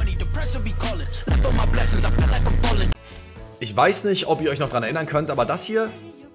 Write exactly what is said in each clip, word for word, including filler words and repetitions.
Ich weiß nicht, ob ihr euch noch daran erinnern könnt, aber das hier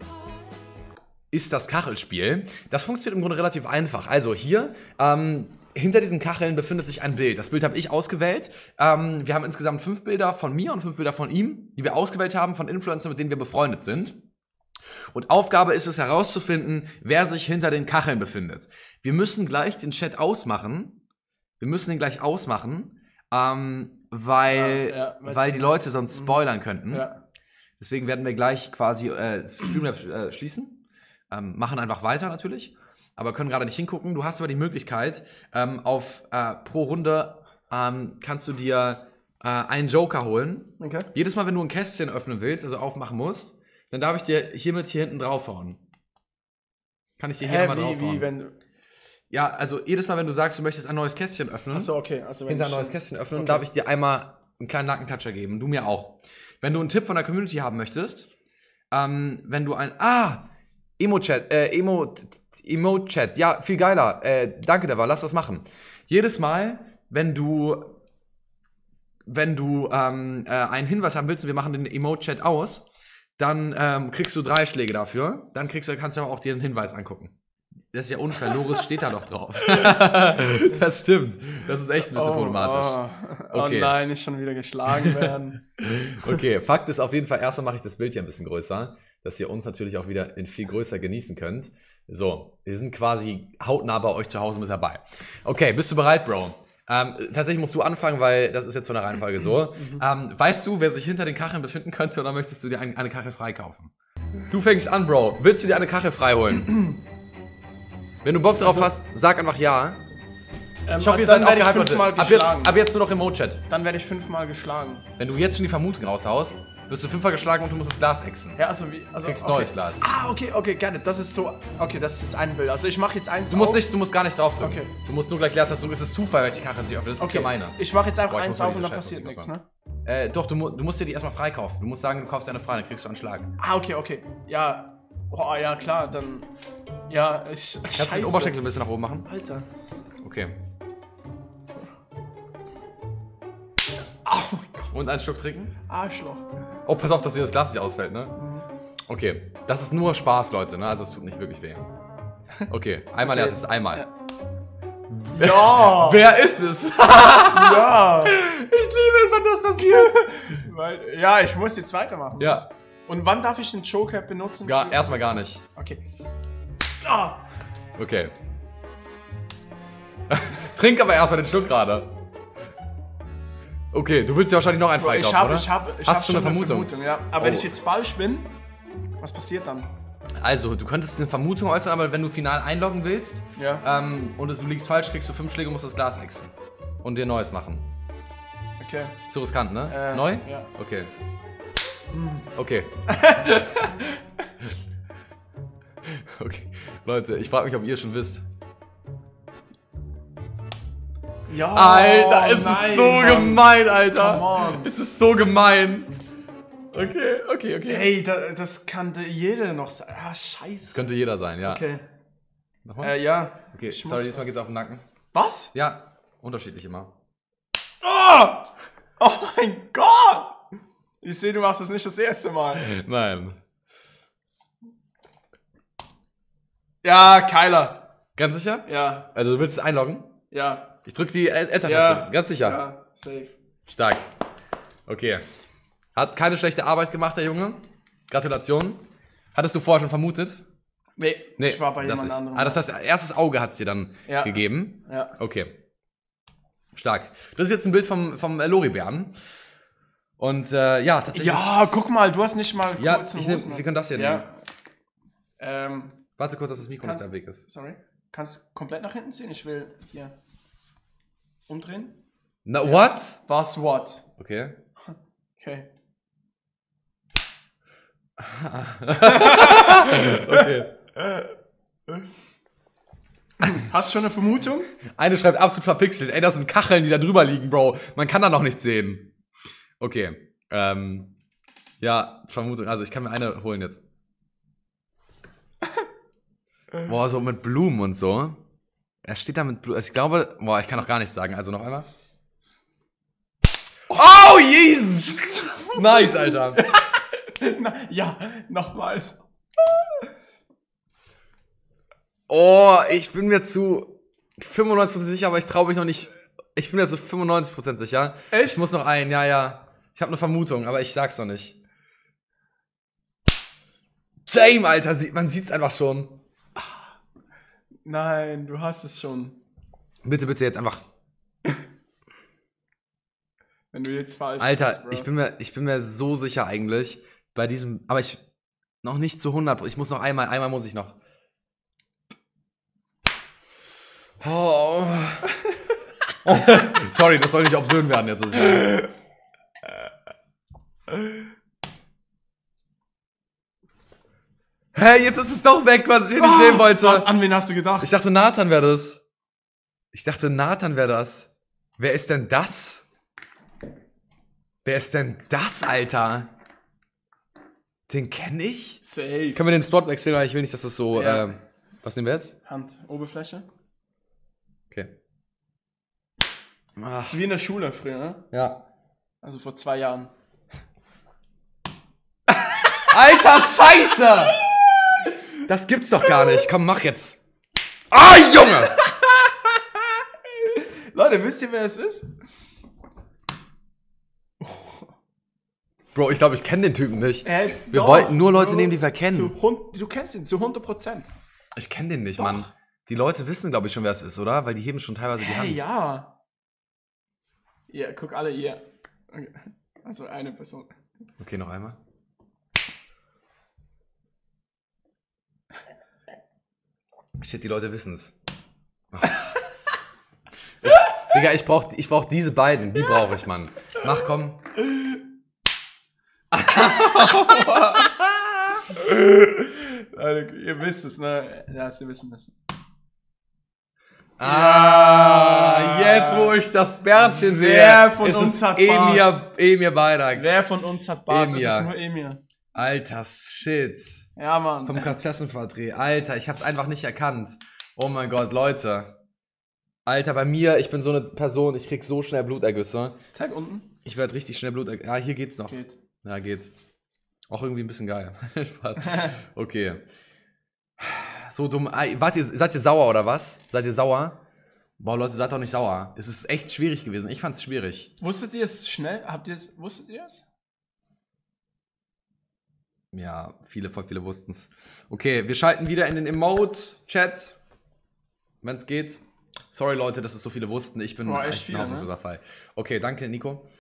ist das Kachelspiel. Das funktioniert im Grunde relativ einfach. Also hier, ähm, hinter diesen Kacheln befindet sich ein Bild. Das Bild habe ich ausgewählt. Ähm, wir haben insgesamt fünf Bilder von mir und fünf Bilder von ihm, die wir ausgewählt haben von Influencern, mit denen wir befreundet sind. Und Aufgabe ist es herauszufinden, wer sich hinter den Kacheln befindet. Wir müssen gleich den Chat ausmachen. Wir müssen den gleich ausmachen, ähm, weil, ja, ja, weil die Leute sonst spoilern könnten. Ja. Deswegen werden wir gleich quasi äh, Streamlabs äh, schließen. Ähm, machen einfach weiter natürlich, aber können gerade nicht hingucken. Du hast aber die Möglichkeit, ähm, auf äh, pro Runde ähm, kannst du dir äh, einen Joker holen. Okay. Jedes Mal, wenn du ein Kästchen öffnen willst, also aufmachen musst, dann darf ich dir hiermit hier hinten draufhauen. Kann ich dir hier Hä, mal draufhauen? Wie, wenn ja, also jedes Mal, wenn du sagst, du möchtest ein neues Kästchen öffnen, Achso, okay. Also wenn hinter ein ich neues Kästchen öffnen, okay. darf ich dir einmal einen kleinen Nackentoucher geben. Du mir auch. Wenn du einen Tipp von der Community haben möchtest, ähm, wenn du ein... Ah! Emo-Chat, äh, Emo, Emo-Chat, ja, viel geiler. Äh, danke, Deva, lass das machen. Jedes Mal, wenn du, wenn du ähm, äh, einen Hinweis haben willst und wir machen den Emo-Chat aus, dann ähm, kriegst du drei Schläge dafür. Dann kriegst du, kannst du aber auch dir einen Hinweis angucken. Das ist ja unfair, Loris steht da doch drauf. Das stimmt. Das ist echt ein bisschen oh, problematisch. Oh, okay. Oh nein, ich schon wieder geschlagen werden. Okay, Fakt ist auf jeden Fall, erstmal mache ich das Bild hier ein bisschen größer, dass ihr uns natürlich auch wieder in viel größer genießen könnt. So, wir sind quasi hautnah bei euch zu Hause mit dabei. Okay, bist du bereit, Bro? Ähm, tatsächlich musst du anfangen, weil das ist jetzt von der Reihenfolge so. ähm, weißt du, wer sich hinter den Kacheln befinden könnte, oder möchtest du dir ein, eine Kachel freikaufen? Du fängst an, Bro. Willst du dir eine Kachel frei holen? Wenn du Bock drauf also, hast, sag einfach ja. Ähm, ich hoffe, ihr seid auch gehypt, Leute. Ab jetzt, ab jetzt nur noch im Emote-Chat. Dann werde ich fünfmal geschlagen. Wenn du jetzt schon die Vermutung raushaust, wirst du fünfmal geschlagen und du musst das Glas exen. Ja, also wie? Also, du kriegst okay. neues Glas. Ah, okay, okay, gerne. Das ist so. Okay, das ist jetzt ein Bild. Also ich mache jetzt eins. Du musst, nicht, du musst gar nicht drauf drücken. Okay. Du musst nur gleich Leertaste. Es ist Zufall, welche Kachel sich öffnet. Das ist okay. gemeiner. Ich mache jetzt einfach Boah, eins auf und dann passiert nichts, ne? Äh, doch, du, du musst dir die erstmal freikaufen. Du musst sagen, du kaufst dir eine frei, dann kriegst du einen Schlag. Ah, okay, okay. Ja. Boah, ja, klar, dann. Ja, ich. Kannst Scheiße. du den Oberschenkel ein bisschen nach oben machen? Alter. Okay. Oh mein Gott. Und einen Schluck trinken? Arschloch. Oh, pass auf, dass dir das Glas nicht ausfällt, ne? Mhm. Okay. Das ist nur Spaß, Leute, ne? Also es tut nicht wirklich weh. Okay, einmal okay. Leertest, einmal. Ja. Ja. Wer ist es? Ja. Ich liebe es, wenn das passiert. Weil, ja, ich muss jetzt weitermachen. Ja. Und wann darf ich den Joker benutzen? Gar, erstmal gar nicht. Okay. Ah. Okay. Trink aber erstmal den Schluck gerade. Okay, du willst ja wahrscheinlich noch einen freikaufen, ich hab, oder? Ich hab, ich Hast hab du schon eine Vermutung? Eine Vermutung, ja. Aber oh. wenn ich jetzt falsch bin, was passiert dann? Also, du könntest eine Vermutung äußern, aber wenn du final einloggen willst ja. ähm, und du liegst falsch, kriegst du fünf Schläge und musst das Glas exen. Und dir Neues machen. Okay. Zu riskant, ne? Äh, Neu? Ja. Okay. Okay. Okay. Leute, ich frage mich, ob ihr es schon wisst. Ja, Alter, es nein, ist so Mann. gemein, Alter. Come on. Es ist so gemein. Okay, okay, okay. Ey, da, das kannte jeder noch sein. Ah, scheiße. Das könnte jeder sein, ja. Okay. Nochmal? Äh, ja. Okay, ich sorry, diesmal geht's auf den Nacken. Was? Ja, unterschiedlich immer. Oh! Oh mein Gott! Ich sehe, du machst das nicht das erste Mal. Nein. Ja, Kyler. Ganz sicher? Ja. Also du willst es einloggen? Ja. Ich drück die Enter-Taste. Ja. Ganz sicher? Ja, safe. Stark. Okay. Hat keine schlechte Arbeit gemacht, der Junge. Gratulation. Hattest du vorher schon vermutet? Nee, nee ich war bei jemand nicht. anderem. Ah, das heißt, erstes Auge hat es dir dann ja. gegeben? Ja. Okay. Stark. Das ist jetzt ein Bild vom, vom Loribären. Und äh, ja, tatsächlich. Ja, guck mal, du hast nicht mal ja, kurz ich nehm, wir können das hier ja. nehmen. Ähm, Warte kurz, dass das Mikro kannst, nicht am Weg ist. Sorry. Kannst du komplett nach hinten ziehen? Ich will hier umdrehen. Na, ja. What? Was, what? Okay. Okay. Okay. Hast du schon eine Vermutung? Eine schreibt absolut verpixelt. Ey, das sind Kacheln, die da drüber liegen, Bro. Man kann da noch nichts sehen. Okay. Ähm. Ja, Vermutung. Also, ich kann mir eine holen jetzt. Boah, so mit Blumen und so. Er steht da mit Blumen. Ich glaube, boah, ich kann auch gar nichts sagen. Also noch einmal. Oh, Jesus! Nice, Alter. Na, ja, nochmals. Oh, ich bin mir zu fünfundneunzig Prozent sicher, aber ich traue mich noch nicht. Ich bin mir zu fünfundneunzig Prozent sicher. Echt? Ich muss noch einen, ja, ja. Ich habe eine Vermutung, aber ich sag's noch nicht. Damn, Alter, man sieht's einfach schon. Nein, du hast es schon. Bitte, bitte jetzt einfach. Wenn du jetzt falsch Alter, bist, Bro. ich bin mir, ich bin mir so sicher eigentlich bei diesem, aber ich noch nicht zu hundert. Ich muss noch einmal, einmal muss ich noch. Oh. Sorry, das soll nicht obszön werden jetzt. Was ich meine. Hey, jetzt ist es doch weg, was ich nicht nehmen wollte. Was, an wen hast du gedacht? Ich dachte, Nathan wäre das. Ich dachte, Nathan wäre das. Wer ist denn das? Wer ist denn das, Alter? Den kenne ich? Safe. Können wir den Spot wechseln, weil ich will nicht, dass das so. Ja. Ähm, was nehmen wir jetzt? Hand, Oberfläche. Okay. Das ist wie in der Schule früher, ne? Ja. Also vor zwei Jahren. Alter, Scheiße! Das gibt's doch gar nicht. Komm, mach jetzt. Ah, Junge! Leute, wisst ihr, wer es ist? Bro, ich glaube, ich kenne den Typen nicht. Äh, wir doch, wollten nur Leute Bro, nehmen, die wir kennen. Zu hund- du kennst ihn zu hundert Prozent. Ich kenne den nicht, Doch. Mann. Die Leute wissen, glaube ich, schon, wer es ist, oder? Weil die heben schon teilweise die Hey, Hand. ja. Ja, guck alle hier. Okay. Also eine Person. Okay, noch einmal. Shit, die Leute wissen's. Ach. Ich, Digga, ich brauch, ich brauch diese beiden. Die brauche ich, Mann. Mach, komm. Leute, ihr wisst es, ne? Ja, sie wissen es. Ah, jetzt, wo ich das Bärtchen sehe, Wer von ist uns es hat Emir, Bart? Emir Bayrak. Wer von uns hat Bart? Emir. Das ist nur Emir. Alter, shit. Ja, Mann. Vom Kassenvertret. Alter, ich hab's einfach nicht erkannt. Oh mein Gott, Leute. Alter, bei mir, ich bin so eine Person, ich krieg so schnell Blutergüsse. Zeig unten. Ich werde richtig schnell Blutergüsse. Ja, hier geht's noch. Geht. Ja, geht. Auch irgendwie ein bisschen geil. Spaß. Okay. So dumm. Ah, wart ihr, seid ihr sauer oder was? Seid ihr sauer? Boah, Leute, seid doch nicht sauer. Es ist echt schwierig gewesen. Ich fand's schwierig. Wusstet ihr es schnell? Habt ihr es? Wusstet ihr es? Ja, viele, voll viele wussten's. Okay, wir schalten wieder in den Emote-Chat. Wenn's geht. Sorry, Leute, dass es so viele wussten. Ich bin Boah, echt echt ein viele, ne? hoffnungsloser Fall. Okay, danke, Nico.